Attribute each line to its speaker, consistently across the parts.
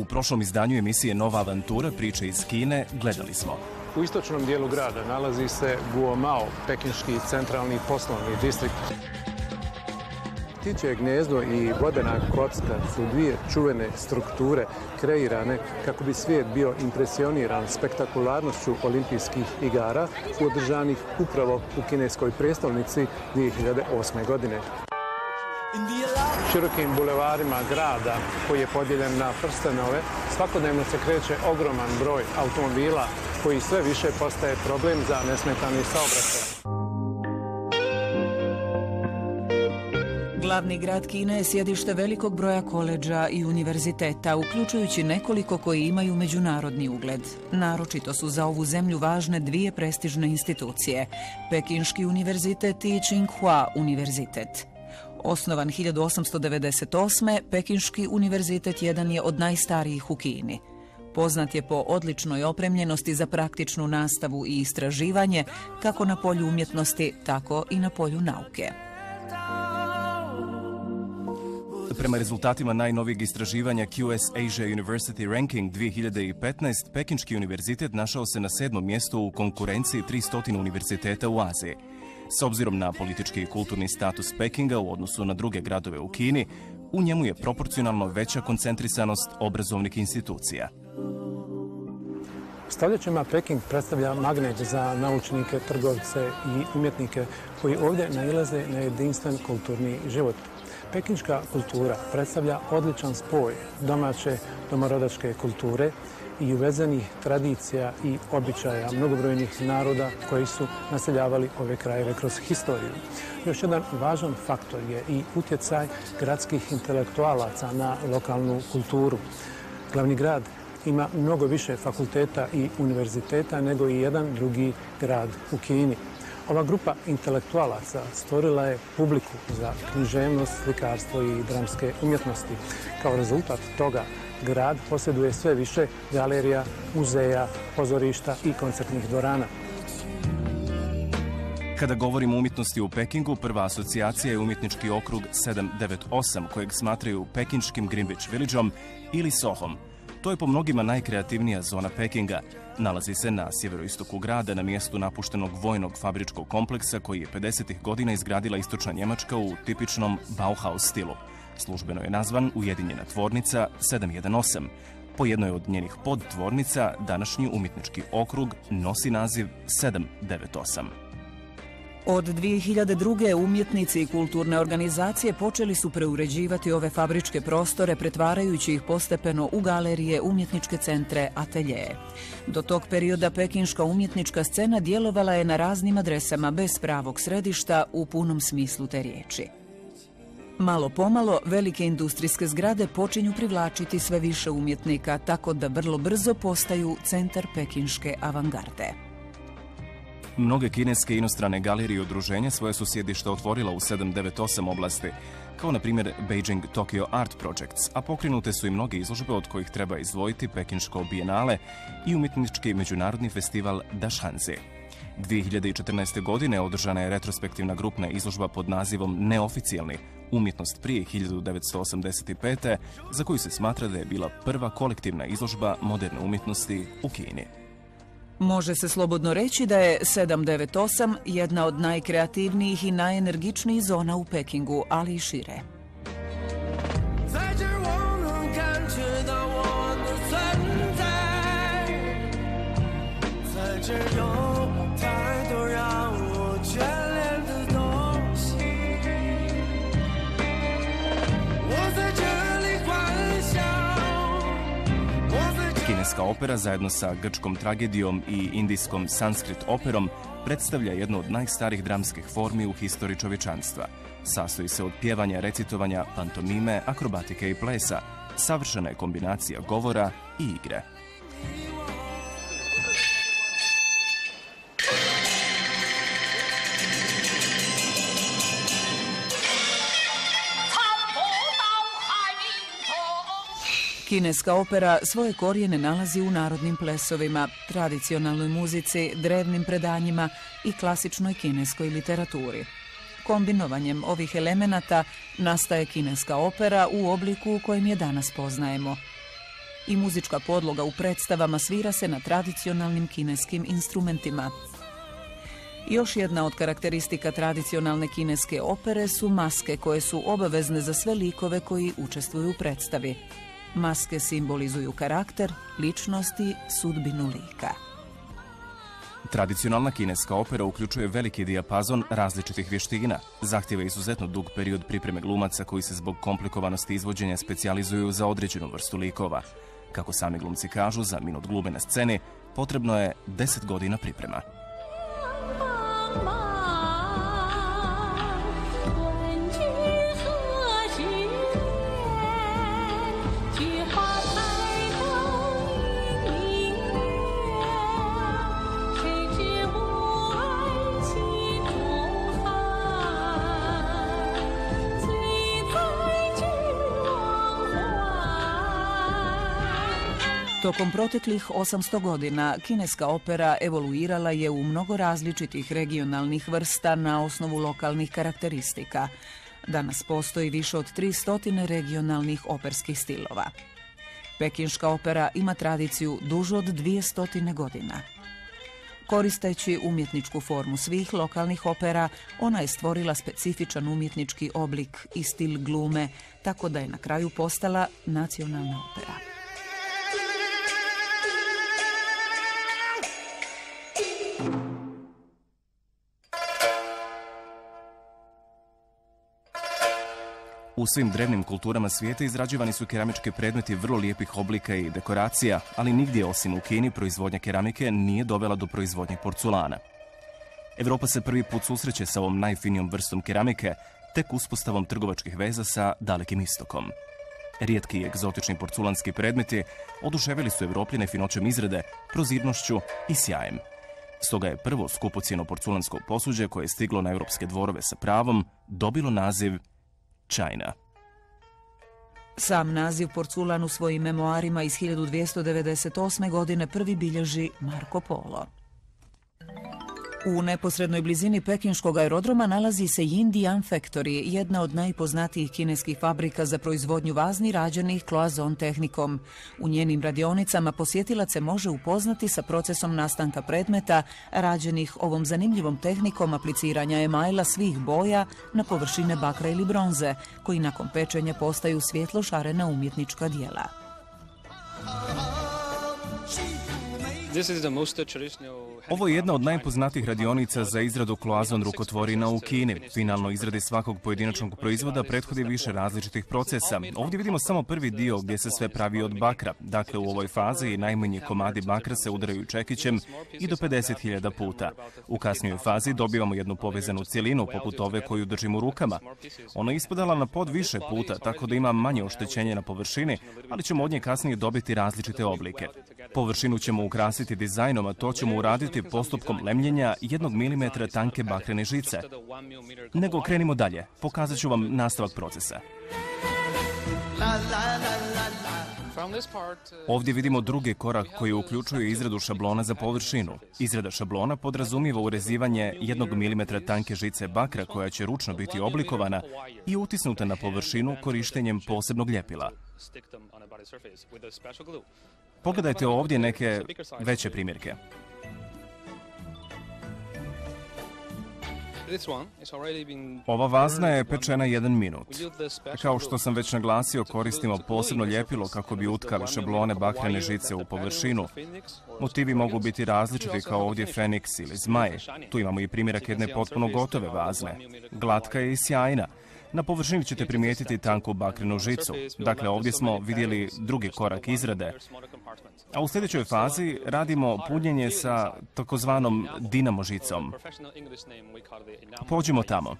Speaker 1: prošlom izdanju emisije Nova avantura priče iz Kine gledali smo.
Speaker 2: U istočnom dijelu grada nalazi se Guomao, pekinški centralni poslovni distrikt. Ptičje gnezdo i vodena kocka su dvije čuvene strukture kreirane kako bi svijet bio impresioniran spektakularnošću olimpijskih igara održanih upravo u kineskoj prijestolnici 2008. godine. Širokim bulevarima grada, koji je podijeljen na prstenove, svakodnevno se kreće ogroman broj automobila koji sve više postaje problem za nesmetani saobraćaj.
Speaker 3: Glavni grad Kine je sjedište velikog broja koledža i univerziteta, uključujući nekoliko koji imaju međunarodni ugled. Naročito su za ovu zemlju važne dvije prestižne institucije, Pekinški univerzitet i Tsinghua univerzitet. Osnovan 1898. Pekinški univerzitet jedan je od najstarijih u Kini. Poznat je po odličnoj opremljenosti za praktičnu nastavu i istraživanje, kako na polju umjetnosti, tako i na polju nauke.
Speaker 1: Prema rezultatima najnovijeg istraživanja QS Asia University Ranking 2015, Pekinški univerzitet našao se na 7. mjestu u konkurenciji 300 univerziteta u Aziji. S obzirom na politički i kulturni status Pekinga u odnosu na druge gradove u Kini, u njemu je proporcionalno veća koncentrisanost obrazovnih institucija.
Speaker 2: Stoljećima Peking predstavlja magnet za naučnike, trgovce i umjetnike koji ovdje nailaze na jedinstven kulturni život. Pekinška kultura predstavlja odličan spoj domaće domorodačke kulture i uvezenih tradicija i običaja mnogobrojnih naroda koji su naseljavali ove krajeve kroz historiju. Još jedan važan faktor je i utjecaj gradskih intelektualaca na lokalnu kulturu. Glavni grad ima mnogo više fakulteta i univerziteta nego i jedan drugi grad u Kini. Ova grupa intelektualaca stvorila je publiku za književnost, slikarstvo i dramske umjetnosti. Kao rezultat toga, grad posjeduje sve više galerija, muzeja, pozorišta i koncertnih dvorana.
Speaker 1: Kada govorimo o umjetnosti u Pekingu, prva asocijacija je umjetnički okrug 798, kojeg smatraju pekinškim Greenwich Villageom ili Sohom. To je po mnogima najkreativnija zona Pekinga. Nalazi se na sjeveroistoku grada, na mjestu napuštenog vojnog fabričkog kompleksa koji je 50. godina izgradila istočna Njemačka u tipičnom Bauhaus stilu. Službeno je nazvan Ujedinjena tvornica 718. Po jednoj od njenih podtvornica, današnji umjetnički okrug nosi naziv 798.
Speaker 3: Od 2002. umjetnici i kulturne organizacije počeli su preuređivati ove fabričke prostore, pretvarajući ih postepeno u galerije, umjetničke centre, ateljeje. Do tog perioda pekinška umjetnička scena djelovala je na raznim adresama bez pravog središta u punom smislu te riječi. Malo pomalo, velike industrijske zgrade počinju privlačiti sve više umjetnika, tako da vrlo brzo postaju centar pekinške avangarde.
Speaker 1: Mnoge kineske i inostrane galerije i udruženja svoje su sjedišta otvorila u 798 oblasti, kao na primjer Beijing Tokyo Art Projects, a pokrenute su i mnoge izložbe od kojih treba izdvojiti Pekinško bijenale i umjetnički međunarodni festival Dašhanzi. 2014. godine održana je retrospektivna grupna izložba pod nazivom Neoficijalni, umjetnost prije 1985. za koju se smatra da je bila prva kolektivna izložba moderne umjetnosti u Kini.
Speaker 3: Može se slobodno reći da je 798 jedna od najkreativnijih i najenergičnijih zona u Pekingu, ali i šire.
Speaker 1: Kineska opera zajedno sa grčkom tragedijom i indijskom sanskrit operom predstavlja jednu od najstarijih dramskih formi u historiji čovječanstva. Sastoji se od pjevanja, recitovanja, pantomime, akrobatike i plesa. Savršena je kombinacija govora i igre.
Speaker 3: Kineska opera svoje korijene nalazi u narodnim plesovima, tradicionalnoj muzici, drevnim predanjima i klasičnoj kineskoj literaturi. Kombinovanjem ovih elemenata nastaje kineska opera u obliku u kojem je danas poznajemo. i muzička podloga u predstavama svira se na tradicionalnim kineskim instrumentima. Još jedna od karakteristika tradicionalne kineske opere su maske koje su obavezne za sve likove koji učestvuju u predstavi. Maske simbolizuju karakter, ličnost i sudbinu lika.
Speaker 1: Tradicionalna kineska opera uključuje veliki dijapazon različitih vještina, zahtjeva izuzetno dug period pripreme glumaca koji se zbog komplikovanosti izvođenja specijalizuju za određenu vrstu likova. Kako sami glumci kažu, za minut glume na sceni potrebno je 10 godina priprema.
Speaker 3: Tokom proteklih 800 godina kineska opera evoluirala je u mnogo različitih regionalnih vrsta na osnovu lokalnih karakteristika. Danas postoji više od 300 regionalnih operskih stilova. Pekinška opera ima tradiciju dužu od 200 godina. Koristeći umjetničku formu svih lokalnih opera, ona je stvorila specifičan umjetnički oblik i stil glume, tako da je na kraju postala nacionalna opera.
Speaker 1: U svim drevnim kulturama svijeta izrađivani su keramički predmeti vrlo lijepih oblika i dekoracija, ali nigdje osim u Kini proizvodnja keramike nije dovela do proizvodnje porculana. Europa se prvi put susreće sa ovom najfinijom vrstom keramike, tek uspostavom trgovačkih veza sa Dalekim istokom. Rijetki i egzotični porculanski predmeti oduševili su Evropljane finoćom izrade, prozirnošću i sjajem. Stoga je prvo skupocjeno porculansko posuđe koje je stiglo na europske dvorove sa pravom dobilo naziv China.
Speaker 3: Sam naziv porculan u svojim memoarima iz 1298. godine prvi bilježi Marko Polo. U neposrednoj blizini pekinškog aerodroma nalazi se Jindian Factory, jedna od najpoznatijih kineskih fabrika za proizvodnju vazni rađenih kloazon tehnikom. U njenim radionicama posjetilac se može upoznati sa procesom nastanka predmeta rađenih ovom zanimljivom tehnikom apliciranja emajla svih boja na površine bakra ili bronze, koji nakon pečenja postaju svjetlo šarena umjetnička dijela.
Speaker 1: Ovo je jedna od najpoznatijih radionica za izradu kloazon rukotvorina u Kini. Finalno izradi svakog pojedinačnog proizvoda prethodi više različitih procesa. Ovdje vidimo samo prvi dio gdje se sve pravi od bakra. Dakle, u ovoj fazi najmanji komadi bakra se udaraju čekićem i do 50.000 puta. U kasnijoj fazi dobivamo jednu povezanu cjelinu poput ove koju držim u rukama. Ona je ispadala na pod više puta, tako da ima manje oštećenje na površini, ali ćemo od nje kasnije dobiti različite oblike. Površinu ćemo ukrasiti dizajnom, a to ćemo uraditi postupkom lemljenja 1 mm tanke bakrene žice. Nego krenimo dalje, pokazat ću vam nastavak procesa. Ovdje vidimo drugi korak koji uključuje izradu šablona za površinu. Izrada šablona podrazumijeva urezivanje 1 mm tanke žice bakra koja će ručno biti oblikovana i utisnuta na površinu korištenjem posebnog ljepila. Pogledajte ovdje neke veće primjerke. Ova vazna je pečena 1 minut. Kao što sam već naglasio, koristimo posebno ljepilo kako bi utkali šablone bakrene žice u površinu. Motivi mogu biti različiti kao ovdje feniks ili zmaj. Tu imamo i primjerak jedne potpuno gotove vazne. Glatka je i sjajna. Na površini ćete primijetiti tanku bakrenu žicu. Dakle, ovdje smo vidjeli drugi korak izrade. A u sljedećoj fazi radimo punjenje sa takozvanom dinamo žicom. Pođimo tamo.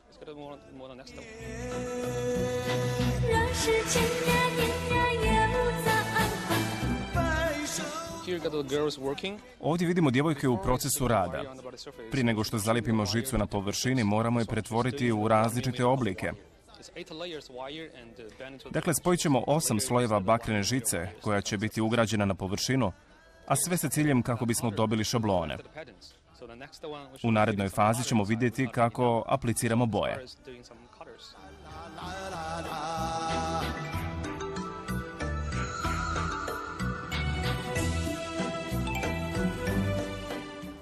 Speaker 1: Ovdje vidimo djevojke u procesu rada. Prije nego što zalijepimo žicu na površini, moramo je pretvoriti u različite oblike. Dakle, spojit ćemo 8 slojeva bakrene žice koja će biti ugrađena na površinu, a sve sa ciljem kako bismo dobili šablone. U narednoj fazi ćemo vidjeti kako apliciramo boje.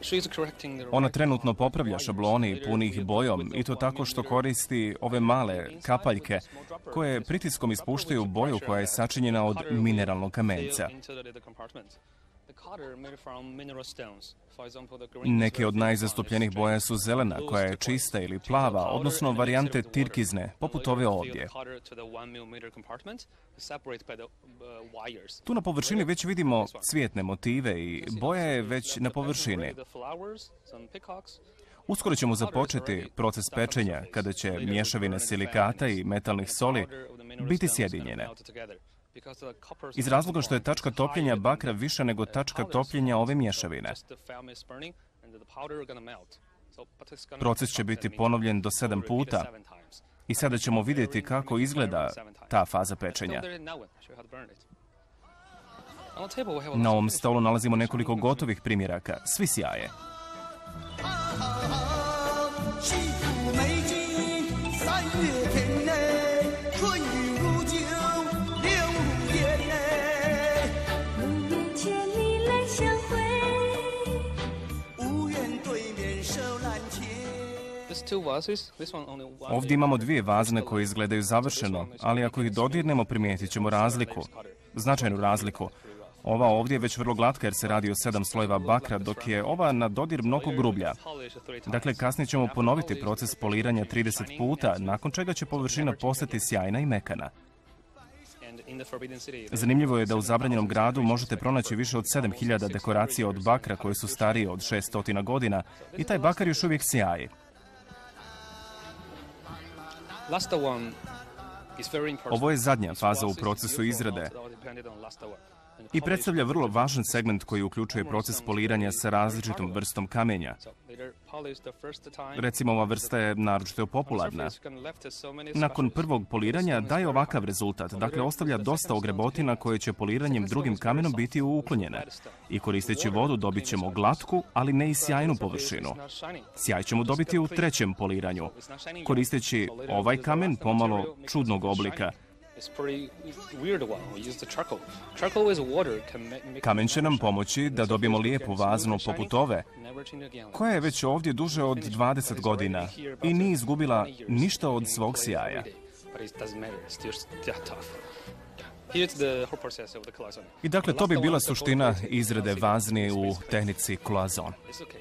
Speaker 1: Ona trenutno popravlja šablone i puni ih bojom i to tako što koristi ove male kapaljke koje pritiskom ispuštaju boju koja je sačinjena od mineralnog kamenca. Neke od najzastupljenih boja su zelena, koja je čista, ili plava, odnosno varijante tirkizne, poput ove ovdje. Tu na površini već vidimo cvjetne motive i boja je već na površini. Uskoro ćemo započeti proces pečenja, kada će mješavine silikata i metalnih soli biti sjedinjene. Iz razloga što je tačka topljenja bakra viša nego tačka topljenja ove mješavine. Proces će biti ponovljen do 7 puta i sada ćemo vidjeti kako izgleda ta faza pečenja. Na ovom stolu nalazimo nekoliko gotovih primjeraka, svi sjaje. Ovdje imamo 2 vazne koje izgledaju završeno, ali ako ih dodirnemo primijetit ćemo razliku, značajnu razliku. Ova ovdje je već vrlo glatka jer se radi o 7 slojeva bakra, dok je ova na dodir mnogo grublja. Dakle, kasnije ćemo ponoviti proces poliranja 30 puta, nakon čega će površina postati sjajna i mekana. Zanimljivo je da u zabranjenom gradu možete pronaći više od 7000 dekoracija od bakra koje su starije od 600 godina i taj bakar još uvijek sjaji. Ovo je zadnja faza u procesu izrade i predstavlja vrlo važan segment koji uključuje proces poliranja sa različitom vrstom kamenja. Recimo, ova vrsta je naročito popularna. Nakon prvog poliranja daje ovakav rezultat, dakle ostavlja dosta ogrebotina koje će poliranjem drugim kamenom biti uklonjene. I koristeći vodu dobit ćemo glatku, ali ne i sjajnu površinu. Sjaj ćemo dobiti u 3. poliranju, koristeći ovaj kamen pomalo čudnog oblika. Kamen će nam pomoći da dobijemo lijepu vaznu poput ove, koja je već ovdje duže od 20 godina i nije izgubila ništa od svog sjaja. I dakle, to bi bila suština izrade vazni u tehnici cloison.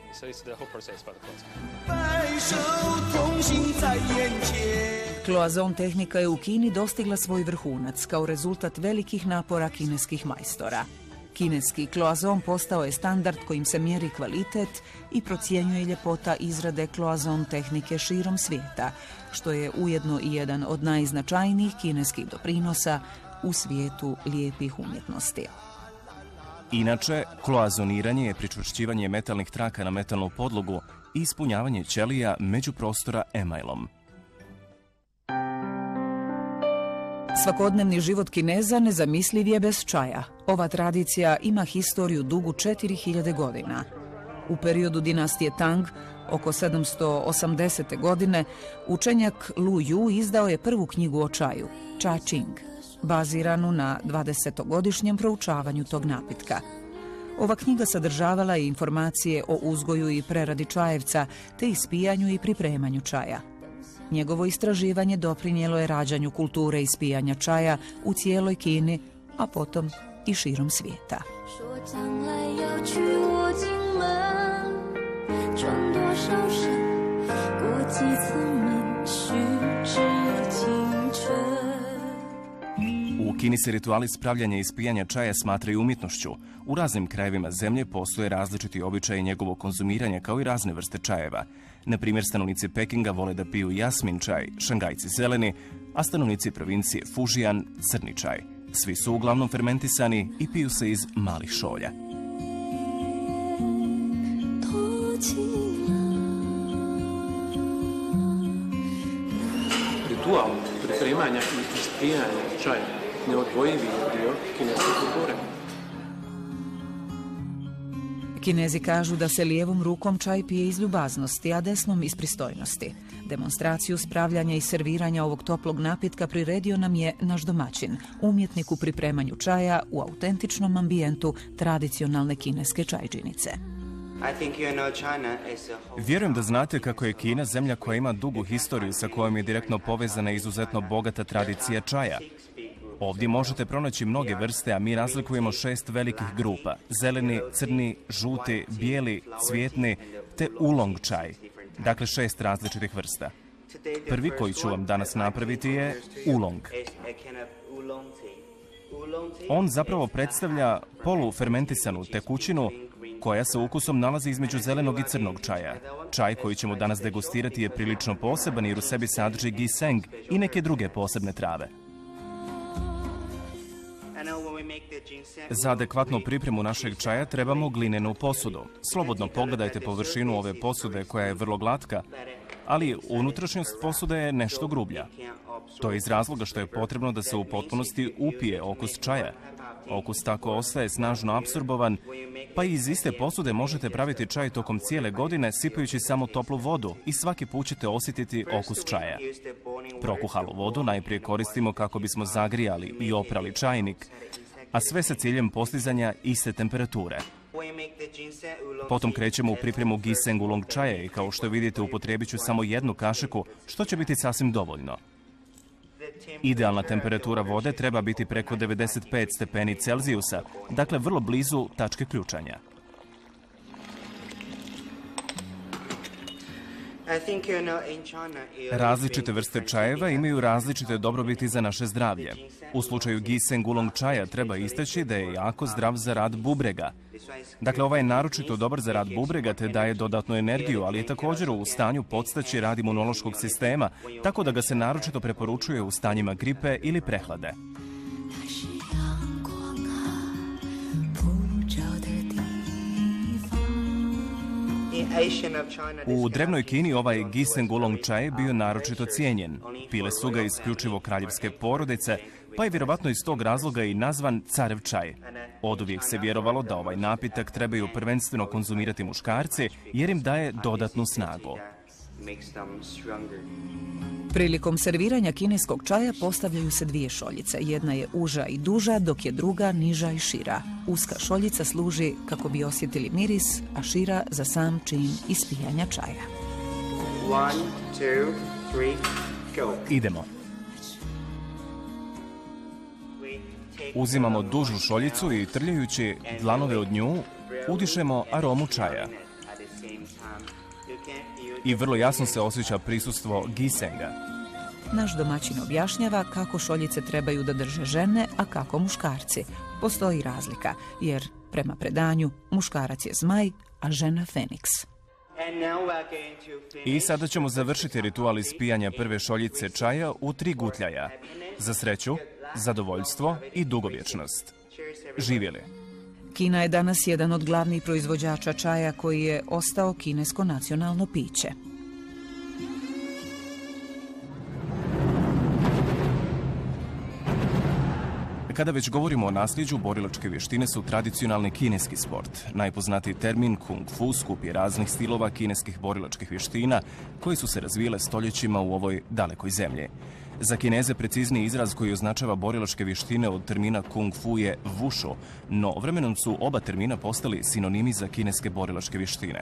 Speaker 3: Cloison tehnika je u Kini dostigla svoj vrhunac kao rezultat velikih napora kineskih majstora. Kineski cloison postao je standard kojim se mjeri kvalitet i procjenjuje ljepota izrade cloison tehnike širom svijeta, što je ujedno i jedan od najznačajnijih kineskih doprinosa u svijetu lijepih umjetnosti.
Speaker 1: Inače, kloazoniranje je pričvršćivanje metalnih traka na metalnu podlogu i ispunjavanje ćelija međuprostora emajlom.
Speaker 3: Svakodnevni život Kineza nezamisliv je bez čaja. Ova tradicija ima historiju dugu 4000 godina. U periodu dinastije Tang, oko 780. godine, učenjak Lu Yu izdao je prvu knjigu o čaju, Cha Ching, baziranu na 20-godišnjem proučavanju tog napitka. Ova knjiga sadržavala je informacije o uzgoju i preradi čajevca, te ispijanju i pripremanju čaja. Njegovo istraživanje doprinijelo je rađanju kulture ispijanja čaja u cijeloj Kini, a potom i širom svijeta.
Speaker 1: U Kini se rituali spravljanja i ispijanja čaja smatraju umjetnošću. U raznim krajevima zemlje postoje različiti običaji njegovog konzumiranja kao i razne vrste čajeva. Na primjer, stanovnici Pekinga vole da piju jasmin čaj, Šangajci zeleni, a stanovnici provincije Fujian crni čaj. Svi su uglavnom fermentisani i piju se iz malih šolja.
Speaker 2: Ritual pripremanja i ispijanja čaja neodvojivi dio kineske kulture.
Speaker 3: Kinezi kažu da se lijevom rukom čaj pije iz ljubaznosti, a desnom iz pristojnosti. Demonstraciju spravljanja i serviranja ovog toplog napitka priredio nam je naš domaćin, umjetnik u pripremanju čaja u autentičnom ambijentu tradicionalne kineske čajđinice.
Speaker 1: Vjerujem da znate kako je Kina zemlja koja ima dugu historiju sa kojom je direktno povezana izuzetno bogata tradicija čaja. Ovdje možete pronaći mnoge vrste, a mi razlikujemo 6 velikih grupa. Zeleni, crni, žuti, bijeli, cvjetni te oolong čaj. Dakle, 6 različitih vrsta. Prvi koji ću vam danas napraviti je oolong. On zapravo predstavlja polufermentisanu tekućinu koja sa ukusom nalazi između zelenog i crnog čaja. Čaj koji ćemo danas degustirati je prilično poseban jer u sebi sadrži ginseng i neke druge posebne trave. Za adekvatnu pripremu našeg čaja trebamo glinenu posudu. Slobodno pogledajte površinu ove posude koja je vrlo glatka, ali unutrašnjost posude je nešto grublja. To je iz razloga što je potrebno da se u potpunosti upije okus čaja. Okus tako ostaje snažno apsorbovan, pa i iz iste posude možete praviti čaj tokom cijele godine sipajući samo toplu vodu i svaki put ćete osjetiti okus čaja. Prokuhalu vodu najprije koristimo kako bismo zagrijali i oprali čajnik, a sve sa ciljem postizanja iste temperature. Potom krećemo u pripremu ginseng oolong čaja i kao što vidite upotrijebit ću samo 1 kašiku, što će biti sasvim dovoljno. Idealna temperatura vode treba biti preko 95 stepeni Celzijusa, dakle vrlo blizu tačke ključanja. Različite vrste čajeva imaju različite dobrobiti za naše zdravlje. U slučaju ginseng oolong čaja treba istaći da je jako zdrav za rad bubrega. Dakle, ovaj je naročito dobar za rad bubrega te daje dodatnu energiju, ali je također u stanju podstaći rad imunološkog sistema, tako da ga se naročito preporučuje u stanjima gripe ili prehlade. U drevnoj Kini ovaj ginseng oolong čaj je bio naročito cijenjen. Pile su ga isključivo kraljevske porodice, pa je vjerovatno iz tog razloga i nazvan carev čaj. Oduvijek se vjerovalo da ovaj napitak trebaju prvenstveno konzumirati muškarci jer im daje dodatnu snagu.
Speaker 3: Prilikom serviranja kineskog čaja postavljaju se 2 šoljice. Jedna je uža i duža, dok je druga niža i šira. Uska šoljica služi kako bi osjetili miris, a šira za sam čin ispijanja čaja.
Speaker 4: 1, 2, 3, go.
Speaker 1: Idemo. Uzimamo dužu šoljicu i trljajući dlanove od nju, udišemo aromu čaja. I vrlo jasno se osjeća prisustvo ginsenga.
Speaker 3: Naš domaćin objašnjava kako šoljice trebaju da drže žene, a kako muškarci. Postoji razlika, jer prema predanju muškarac je zmaj, a žena feniks.
Speaker 1: I sada ćemo završiti ritual ispijanja prve šoljice čaja u 3 gutljaja. Za sreću, zadovoljstvo i dugovječnost. Živjeli!
Speaker 3: Kina je danas jedan od glavnih proizvođača čaja koji je ostao kinesko nacionalno piće.
Speaker 1: Kada već govorimo o nasljeđu, borilačke vještine su tradicionalni kineski sport. Najpoznatiji termin kung fu skup je raznih stilova kineskih borilačkih vještina koji su se razvijele stoljećima u ovoj dalekoj zemlji. Za Kineze precizniji izraz koji označava borilačke vještine od termina kung fu je wushu, no vremenom su oba termina postali sinonimi za kineske borilačke vještine.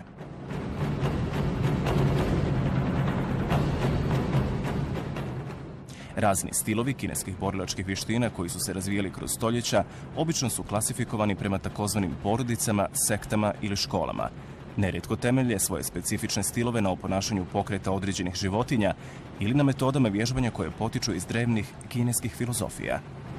Speaker 1: Razni stilovi kineskih borilačkih vještina koji su se razvijali kroz stoljeća obično su klasifikovani prema takozvanim porodicama, sektama ili školama. Nerijetko temelje svoje specifične stilove na oponašanju pokreta određenih životinja ili na metodama vježbanja koje potiču iz drevnih kineskih filozofija.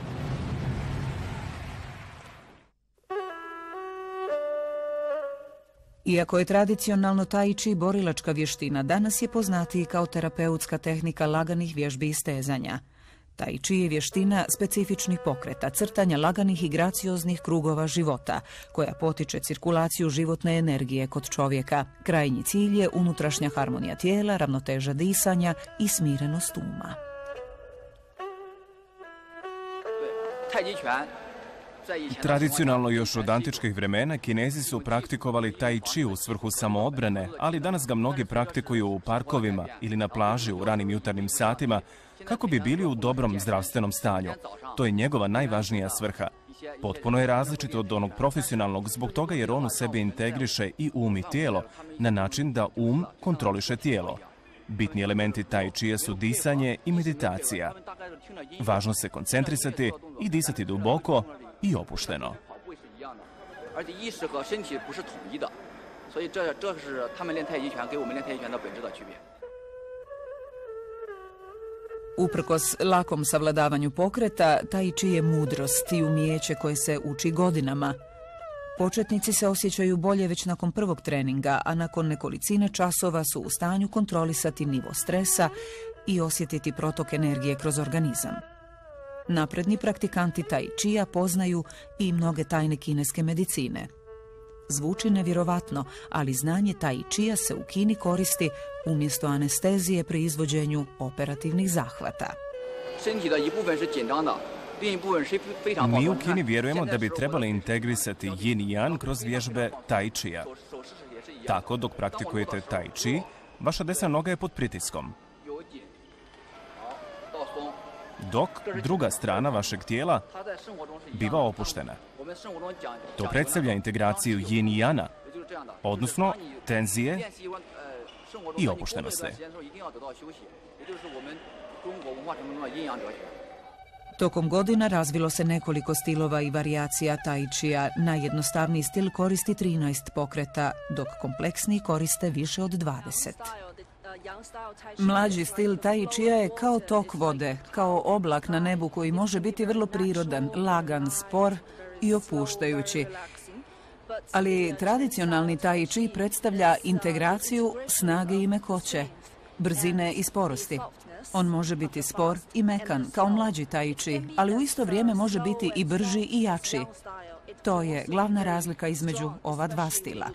Speaker 3: Iako je tradicionalno tai chi borilačka vještina, danas je poznatiji kao terapeutska tehnika laganih vježbi i stezanja. Tai chi je vještina specifičnih pokreta, crtanja laganih i gracioznih krugova života, koja potiče cirkulaciju životne energije kod čovjeka. Krajnji cilj je unutrašnja harmonija tijela, ravnoteža disanja i smirenost uma.
Speaker 1: Tradicionalno još od antičkih vremena Kinezi su praktikovali tai chi u svrhu samoodbrane, ali danas ga mnogi praktikuju u parkovima ili na plaži u ranim jutarnjim satima kako bi bili u dobrom zdravstvenom stanju. To je njegova najvažnija svrha. Potpuno je različito od onog profesionalnog zbog toga jer on u sebi integriše i um i tijelo na način da um kontroliše tijelo. Bitni elementi tai chia su disanje i meditacija. Važno se koncentrisati i disati duboko i opušteno.
Speaker 3: Uprkos lakom savladavanju pokreta, tai chi je mudrost i umijeće koje se uči godinama. Početnici se osjećaju bolje već nakon prvog treninga, a nakon nekolicine časova su u stanju kontrolisati nivo stresa i osjetiti protok energije kroz organizam. Napredni praktikanti tai chia poznaju i mnoge tajne kineske medicine. Zvuči nevjerovatno, ali znanje tai chia se u Kini koristi umjesto anestezije pri izvođenju operativnih zahvata.
Speaker 1: Mi u Kini vjerujemo da bi trebali integrisati yin i yang kroz vježbe tai chia. Tako, dok praktikujete tai chi, vaša desna noga je pod pritiskom. Dok druga strana vašeg tijela biva opuštena. To predstavlja integraciju yin i yana, odnosno tenzije i opuštenosti.
Speaker 3: Tokom godina razvilo se nekoliko stilova i varijacija tai chia. Najjednostavniji stil koristi 13 pokreta, dok kompleksniji koriste više od 20. Mlađi stil tai chia je kao tok vode, kao oblak na nebu koji može biti vrlo prirodan, lagan, spor i opuštajući. Ali tradicionalni tai chi predstavlja integraciju snage i mekoće, brzine i sporosti. On može biti spor i mekan, kao mlađi tai chi, ali u isto vrijeme može biti i brži i jači. To je glavna razlika između ova dva stila.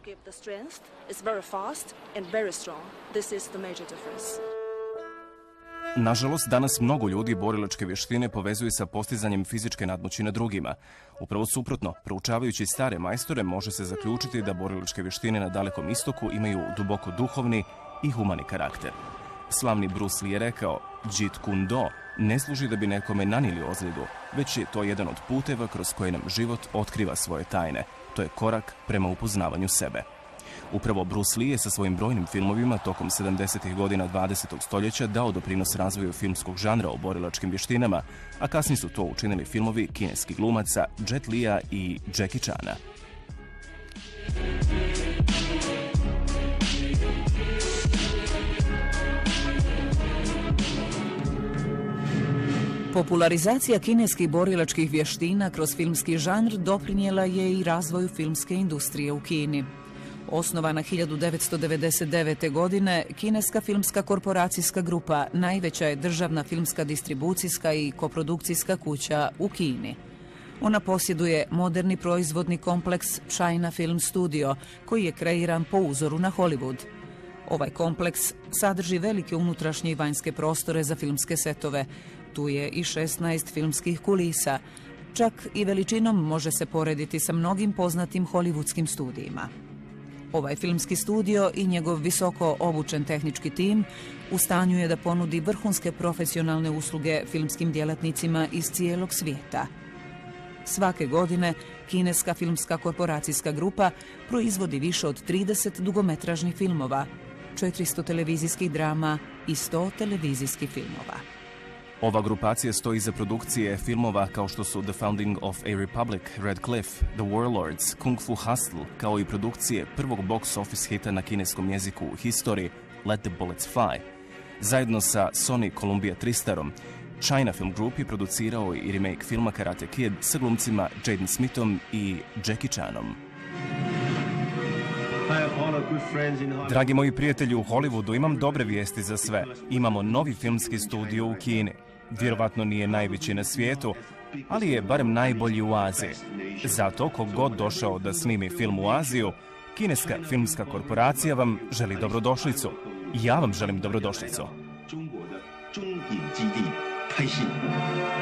Speaker 1: Nažalost, danas mnogo ljudi borilačke vještine povezuju sa postizanjem fizičke nadmoći nad drugima. Upravo suprotno, proučavajući stare majstore može se zaključiti da borilačke vještine na Dalekom istoku imaju duboko duhovni i humani karakter. Slavni Bruce Lee je rekao, Jeet Kune Do ne služi da bi nekome nanijeli ozljedu, već je to jedan od puteva kroz koje nam život otkriva svoje tajne. To je korak prema upoznavanju sebe. Upravo Bruce Lee je sa svojim brojnim filmovima tokom 70. godina 20. stoljeća dao doprinos razvoju filmskog žanra o borilačkim vještinama, a kasnije su to učinili filmovi kineskih glumaca Jet Lia i Jackie Chana.
Speaker 3: Popularizacija kineskih borilačkih vještina kroz filmski žanr doprinijela je i razvoju filmske industrije u Kini. Osnovana 1999. godine, kineska filmska korporacijska grupa najveća je državna filmska distribucijska i koprodukcijska kuća u Kini. Ona posjeduje moderni proizvodni kompleks China Film Studio, koji je kreiran po uzoru na Hollywood. Ovaj kompleks sadrži velike unutrašnje i vanjske prostore za filmske setove. Tu je i 16 filmskih kulisa. Čak i veličinom može se porediti sa mnogim poznatim hollywoodskim studijima. Ovaj filmski studio i njegov visoko obučen tehnički tim u stanju je da ponudi vrhunske profesionalne usluge filmskim djelatnicima iz cijelog svijeta. Svake godine kineska filmska korporacijska grupa proizvodi više od 30 dugometražnih filmova, 400 televizijskih drama i 100 televizijskih filmova.
Speaker 1: Ova grupacija stoji iza produkcije filmova kao što su The Founding of a Republic, Red Cliff, The Warlords, Kung Fu Hustle, kao i produkcije prvog box office hita na kineskom jeziku u historiji Let the Bullets Fly. Zajedno sa Sony Columbia Tristarom, China Film Group je producirao i remake filma Karate Kid sa glumcima Jaden Smithom i Jackie Chanom. Dragi moji prijatelji, u Hollywoodu imam dobre vijesti za sve. Imamo novi filmski studio u Kini. Vjerovatno nije najveći na svijetu, ali je barem najbolji u Aziji. Zato, kogod došao da snimi film u Aziju, kineska filmska korporacija vam želi dobrodošlicu. Ja vam želim dobrodošlicu.